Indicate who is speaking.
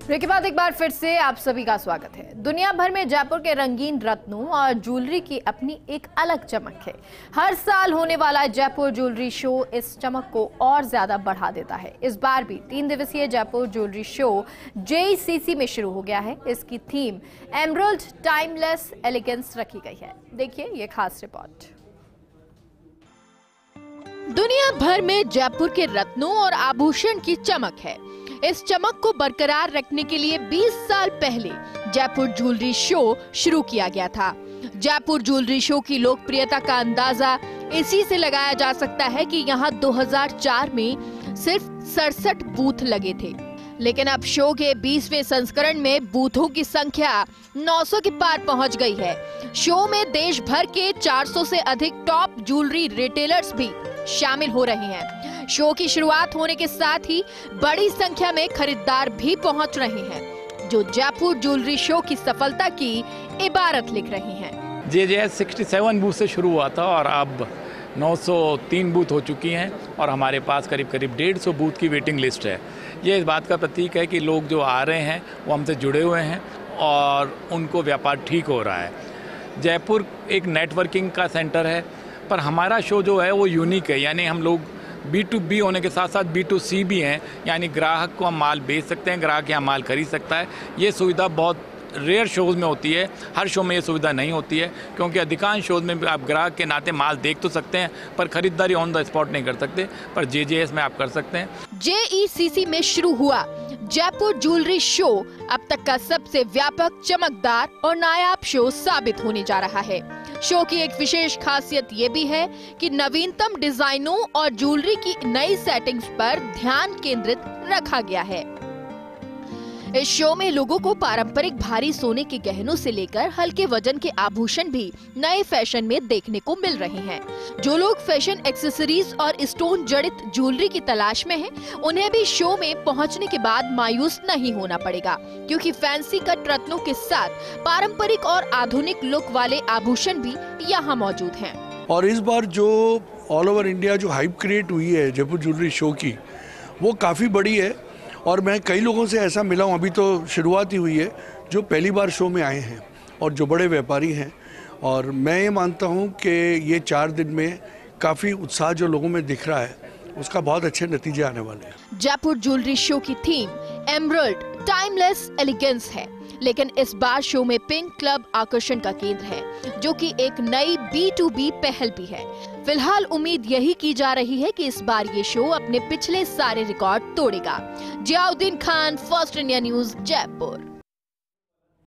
Speaker 1: Break के बाद एक बार फिर से आप सभी का स्वागत है। दुनिया भर में जयपुर के रंगीन रत्नों और ज्वेलरी की अपनी एक अलग चमक है। हर साल होने वाला जयपुर ज्वेलरी शो इस चमक को और ज्यादा बढ़ा देता है। इस बार भी 3 दिवसीय जयपुर ज्वेलरी शो JECC में शुरू हो गया है। इसकी थीम एमरल्ड टाइमलेस एलिगेंस रखी गई है। देखिए ये खास रिपोर्ट। दुनिया भर में जयपुर के रत्नों और आभूषण की चमक है। इस चमक को बरकरार रखने के लिए 20 साल पहले जयपुर ज्वेलरी शो शुरू किया गया था। जयपुर ज्वेलरी शो की लोकप्रियता का अंदाजा इसी से लगाया जा सकता है कि यहाँ 2004 में सिर्फ 67 बूथ लगे थे, लेकिन अब शो के 20वें संस्करण में बूथों की संख्या 900 के पार पहुँच गई है। शो में देश भर के 400 से अधिक टॉप ज्वेलरी रिटेलर्स भी शामिल हो रहे हैं। शो की शुरुआत होने के साथ ही बड़ी संख्या में खरीदार भी पहुंच रहे हैं, जो जयपुर ज्वेलरी शो की सफलता की इबारत लिख रही हैं।
Speaker 2: JJS 67 बूथ से शुरू हुआ था और अब 903 बूथ हो चुकी हैं और हमारे पास करीब 150 बूथ की वेटिंग लिस्ट है। ये इस बात का प्रतीक है कि लोग जो आ रहे हैं वो हमसे जुड़े हुए हैं और उनको व्यापार ठीक हो रहा है। जयपुर एक नेटवर्किंग का सेंटर है, पर हमारा शो जो है वो यूनिक है, यानी हम लोग B2B होने के साथ साथ B2C भी हैं, यानी ग्राहक को हम माल बेच सकते हैं, ग्राहक यहाँ माल खरीद सकता है। ये सुविधा बहुत रेयर शोज़ में होती है, हर शो में ये सुविधा नहीं होती है, क्योंकि अधिकांश शोज़ में आप ग्राहक के नाते माल देख तो सकते हैं पर खरीदारी ऑन द स्पॉट नहीं कर सकते, पर JJS में आप कर सकते हैं।
Speaker 1: JECC में शुरू हुआ जयपुर ज्वेलरी शो अब तक का सबसे व्यापक, चमकदार और नायाब शो साबित होने जा रहा है। शो की एक विशेष खासियत ये भी है कि नवीनतम डिजाइनों और ज्वेलरी की नई सेटिंग्स पर ध्यान केंद्रित रखा गया है। इस शो में लोगों को पारंपरिक भारी सोने के गहनों से लेकर हल्के वजन के आभूषण भी नए फैशन में देखने को मिल रहे हैं। जो लोग फैशन एक्सेसरीज और स्टोन जड़ित ज्वेलरी की तलाश में हैं, उन्हें भी शो में पहुंचने के बाद मायूस नहीं होना पड़ेगा, क्योंकि फैंसी कट रत्नों के साथ पारंपरिक और आधुनिक लुक वाले आभूषण भी यहाँ मौजूद हैं।
Speaker 3: और इस बार जो ऑल ओवर इंडिया जो हाइप क्रिएट हुई है जयपुर ज्वेलरी शो की, वो काफ़ी बड़ी है। और मैं कई लोगों से ऐसा मिला हूँ, अभी तो शुरुआत ही हुई है, जो पहली बार शो में आए हैं और जो बड़े व्यापारी हैं। और मैं ये मानता हूँ कि ये 4 दिन में काफ़ी उत्साह जो लोगों में दिख रहा है, उसका बहुत अच्छे नतीजे आने वाले हैं।
Speaker 1: जयपुर ज्वेलरी शो की थीम एमरल्ड टाइमलेस एलिगेंस है, लेकिन इस बार शो में पिंक क्लब आकर्षण का केंद्र है, जो कि एक नई B2B पहल भी है। फिलहाल उम्मीद यही की जा रही है कि इस बार ये शो अपने पिछले सारे रिकॉर्ड तोड़ेगा। Ziauddin Khan, first India news, Jaipur.